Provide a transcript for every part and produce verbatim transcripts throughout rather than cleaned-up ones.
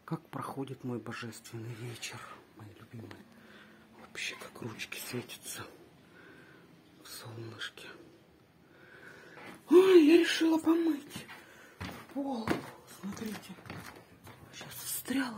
Как проходит мой божественный вечер, мои любимые. Вообще, как ручки светятся в солнышке. Ой, я решила помыть пол. Смотрите, сейчас встряла.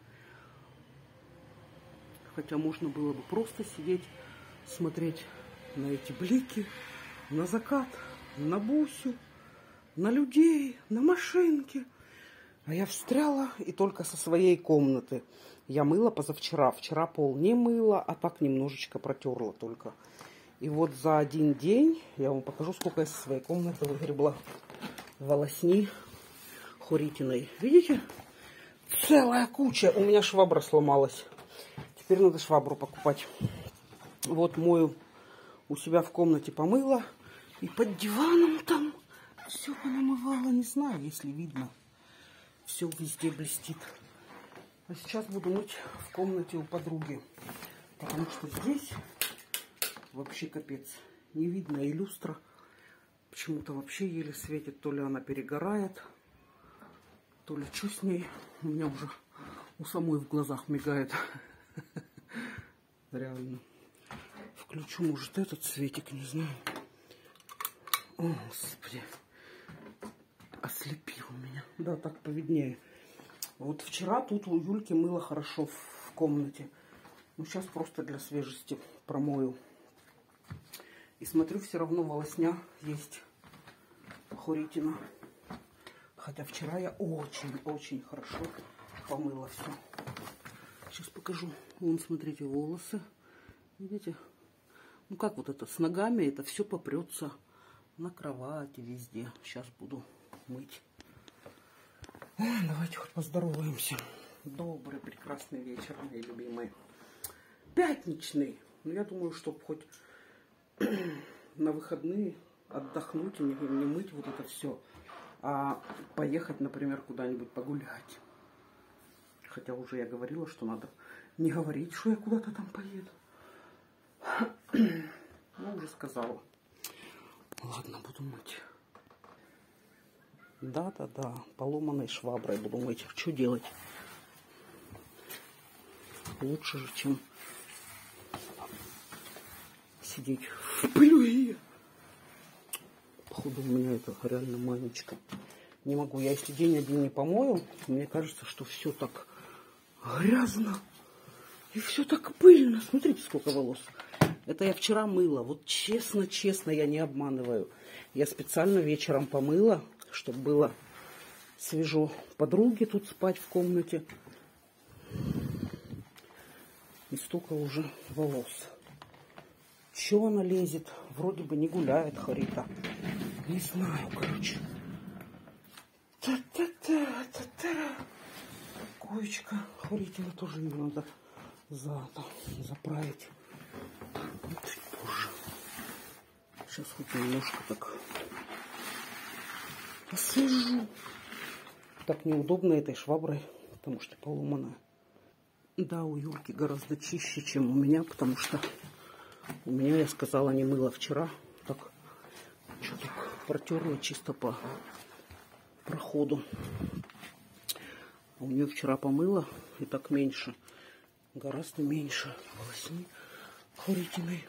Хотя можно было бы просто сидеть, смотреть на эти блики, на закат, на Бусю, на людей, на машинки. А я встряла и только со своей комнаты. Я мыла позавчера. Вчера пол не мыла, а так немножечко протерла только. И вот за один день я вам покажу, сколько я со своей комнаты выгребла волосни Хоритиной. Видите? Целая куча. У меня швабра сломалась. Теперь надо швабру покупать. Вот мою у себя в комнате помыла. И под диваном там все понамывала. Не знаю, если видно. Все везде блестит. А сейчас буду мыть в комнате у подруги. Потому что здесь вообще капец. Не видно, и люстра почему-то вообще еле светит. То ли она перегорает, то ли что с ней. У меня уже у самой в глазах мигает. Реально. Включу, может, этот светик, не знаю. О, Господи. Ослепил меня. Да, так повиднее. Вот вчера тут у Юльки мыло хорошо в комнате. Ну, сейчас просто для свежести промою. И смотрю, все равно волосня есть Хоритина. Хотя вчера я очень-очень хорошо помыла все. Сейчас покажу. Вон, смотрите, волосы. Видите? Ну, как вот это, с ногами это все попрется на кровати везде. Сейчас буду мыть. Ой, давайте хоть поздороваемся. Добрый, прекрасный вечер, мои любимые. Пятничный. Ну, я думаю, чтобы хоть на выходные отдохнуть и не, не мыть вот это все, а поехать, например, куда-нибудь погулять. Хотя уже я говорила, что надо не говорить, что я куда-то там поеду. Ну, уже сказала. Ладно, буду мыть. Да-да-да, поломанной шваброй буду мыть. Что делать? Лучше же, чем сидеть в пыли. Походу, у меня это реально манечка. Не могу. Я если день один не помою, мне кажется, что все так грязно. И все так пыльно. Смотрите, сколько волос. Это я вчера мыла. Вот честно-честно, я не обманываю. Я специально вечером помыла, чтобы было свежо подруге тут спать в комнате. И столько уже волос. Чего она лезет? Вроде бы не гуляет Хорита. Не знаю, короче. Та-та-та-та-та. Коечка Хоритина тоже не надо за, заправить. Чуть позже. Сейчас хоть немножко так освежу. Так неудобно этой шваброй, потому что поломанная. Да, у Юльки гораздо чище, чем у меня, потому что у меня, я сказала, не мыла вчера. Так, что так протерла чисто по проходу. А у нее вчера помыла, и так меньше. Гораздо меньше волосни Хоритиной.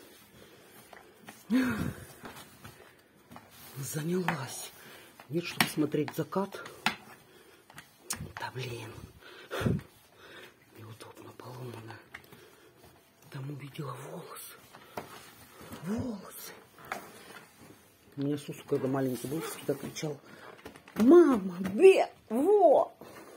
Занялась. Нет, чтобы смотреть закат. Да блин. Неудобно, поломано. Там увидела волосы. Волосы. У меня Сусу, когда маленький был, всегда кричал: мама, бе, во!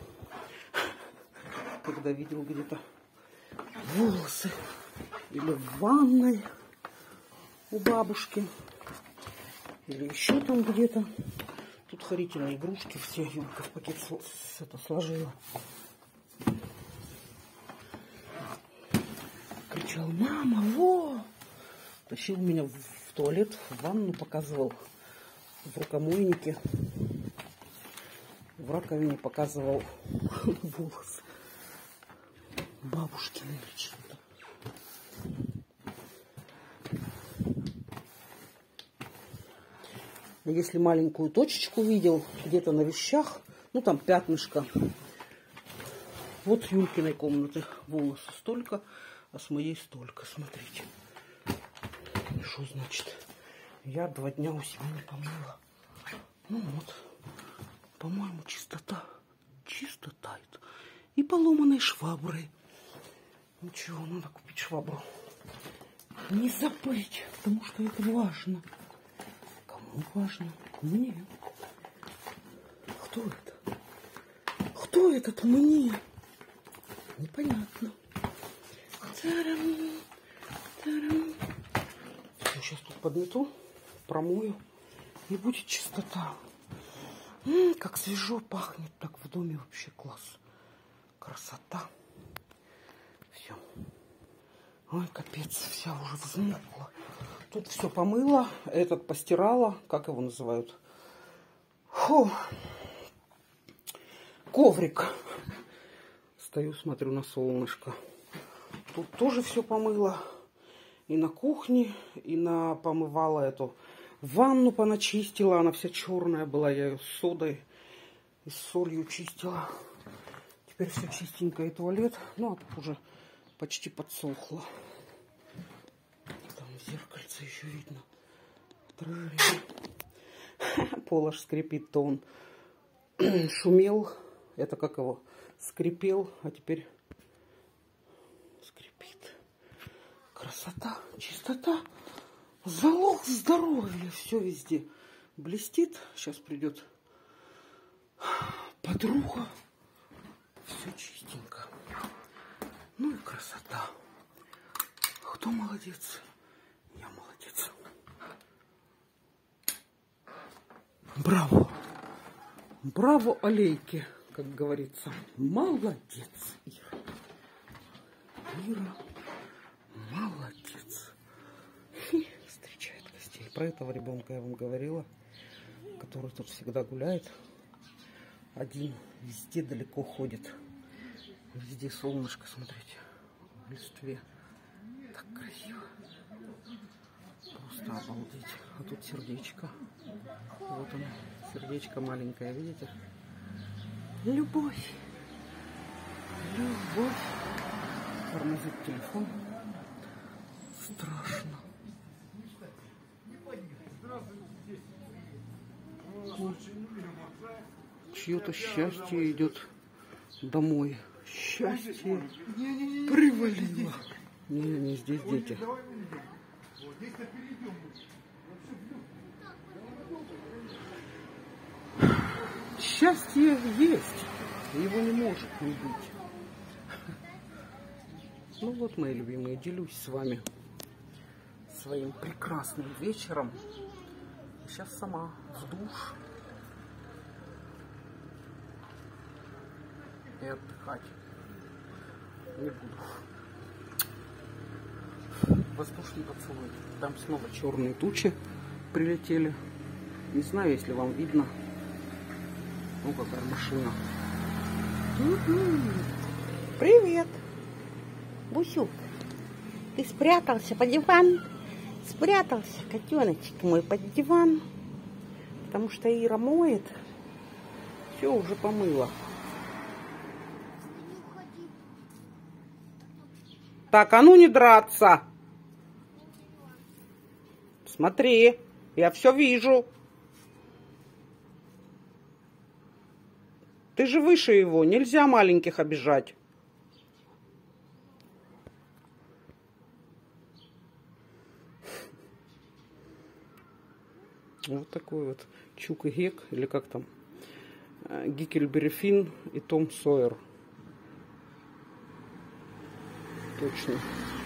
Когда видел где-то волосы. Или в ванной у бабушки. Или еще там где-то. Тут Хоритина игрушки все Юлька в пакет с, с, это, сложила. Кричал: мама, во! Тащил меня в, в туалет, в ванну показывал. В рукомойнике. В раковине показывал волосы. Бабушкины или что-то. Если маленькую точечку видел где-то на вещах, ну там пятнышко, Вот с Юлькиной комнаты волосы столько, а с моей столько. Смотрите. И что значит? Я два дня у себя не помыла. Ну вот. По-моему, чистота. Чистота это. И поломанной шваброй. Ничего, надо купить швабру. Не забыть, потому что это важно. Кому важно? Мне. Кто это? Кто этот мне? Непонятно. Тарам, тарам. Все, сейчас тут подмету, промою, и будет чистота. М-м, как свежо пахнет, так в доме вообще класс. Красота. Все. Ой, капец, вся уже взмокла. Тут все помыла, этот постирала, как его называют? Фу. Коврик. Стою, смотрю на солнышко. Тут тоже все помыла. И на кухне, и на помывала эту ванну поначистила. Она вся черная была, я ее с содой и с солью чистила. Теперь все чистенько, и туалет. Ну, а тут уже почти подсохло. Там в зеркальце еще видно. Пол аж скрипит, то он шумел. Это как его? Скрипел, а теперь скрипит. Красота, чистота, залог здоровья. Все везде блестит. Сейчас придет подруга. Все чистенько. Ну и красота. Кто молодец? Я молодец. Браво. Браво, Алейке, как говорится. Молодец, Ира. Ира, молодец. Хи, встречает гостей. Про этого ребенка я вам говорила, который тут всегда гуляет. Один везде далеко ходит. Везде солнышко, смотрите, в листве. Так красиво. Просто обалдеть. А тут сердечко. Вот оно, сердечко маленькое, видите? Любовь. Любовь. Тормозит телефон. Страшно. Чье-то счастье идет домой. Счастье привалило. Не, не здесь дети. Счастье есть. Его не может не быть. Ну вот, мои любимые, делюсь с вами своим прекрасным вечером. Сейчас сама в душ. И отдыхать не буду. Воздушный поцелуй. Там снова черные тучи прилетели. Не знаю, если вам видно. Ну, какая машина. Привет, Бусюк. Ты спрятался под диван? Спрятался, котеночек мой, под диван. Потому что Ира моет. Все уже помыла. Так, а ну не драться. Смотри, я все вижу. Ты же выше его, нельзя маленьких обижать. Вот такой вот Чук и Гек, или как там, Геккельбери Финн и Том Сойер. Точно.